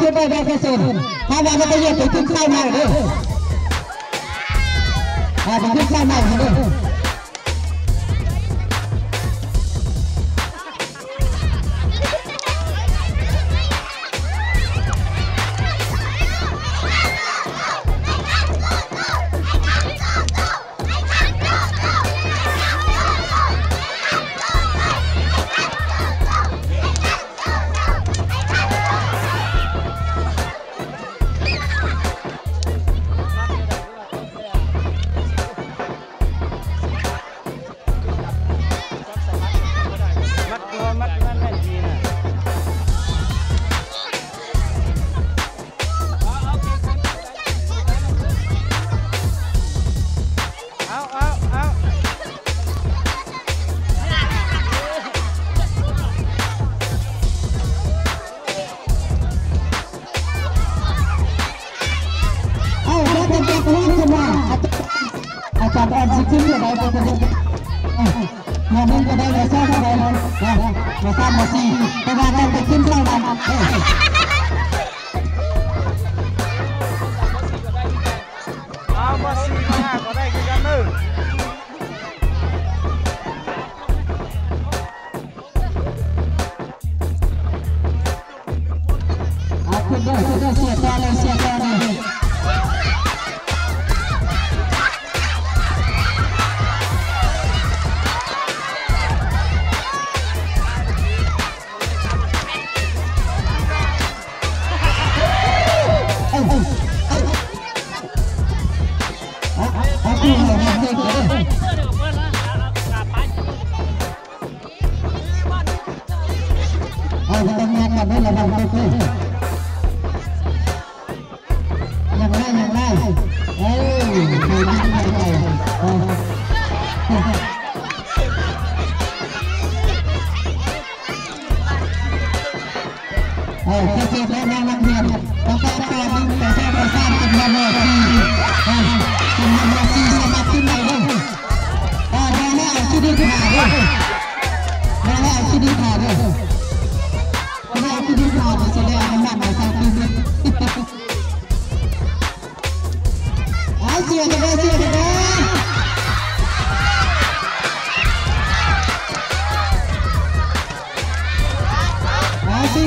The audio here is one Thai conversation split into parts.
ขึ้นไปได้แค่ส่วนถ้าเราไม่เหยียบไปขึ้นข้าวหน้าเลยไปขึ้นข้าวหน้าเลยอาจารย์ซิ้งอะไรก็ได้มาเล่นก็ได้มาสร้างก็ได้มาสร้างมาซีไปวางไปขึ้นเท่านั้นมาซีมาก็ได้กันนึงคุณได้เสียตาเลยเสียตาเลยทำงานกันได้ระวังตัวด้วยยังไล่ไม่ได้เสียแล้วนักเรียนต้องการการแต่แค่ประสานกันมาเลยเป็นมาซีสมัครขึ้นไปด้วยได้เอาชีวิตผ่านด้วยได้เอาชีวิตผ่านด้วยได้ชีวิตผ่านด้วยแสดงว่าไม่ใช่ชีวิตเสียกันเลยเสียกันเลยซี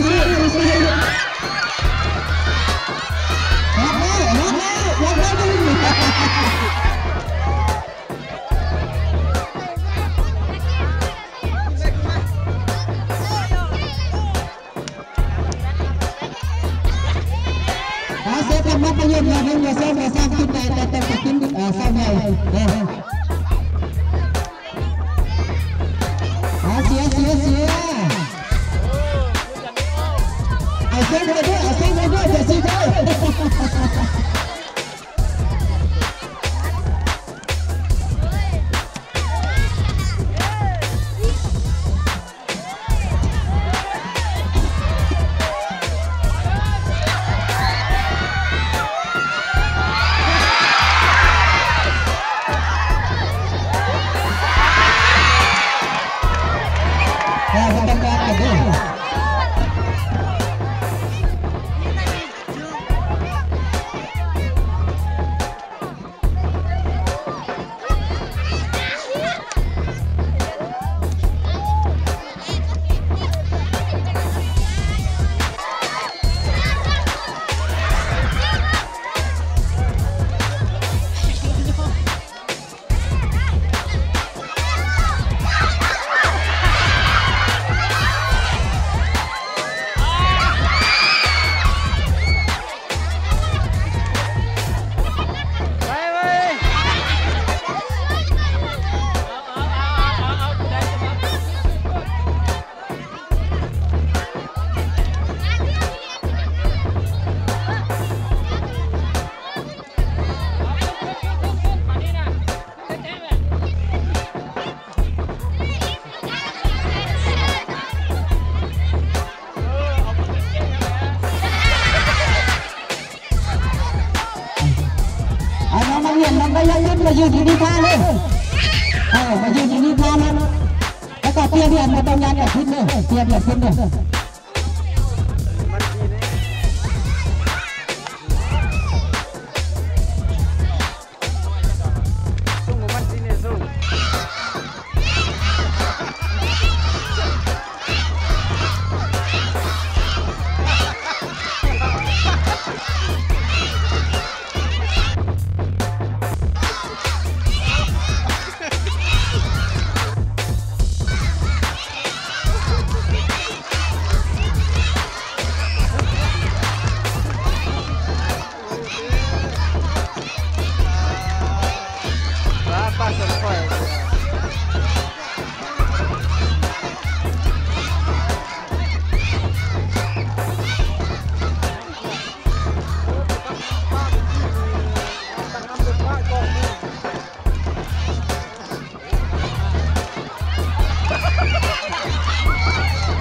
มาประโยชน์มาให้เราสร้างขึ้นได้แต่ขึ้นสร้างใหญ่เสียเอาเส้นไปด้วยเดี๋ยวซีด้วยมายืนอยู่ที่ท่าเลยมายืนอยู่ที่ท่าแล้วก็เตรียมมาตรงงานกับขึ้นเลยเตรียมขึ้นเลยเ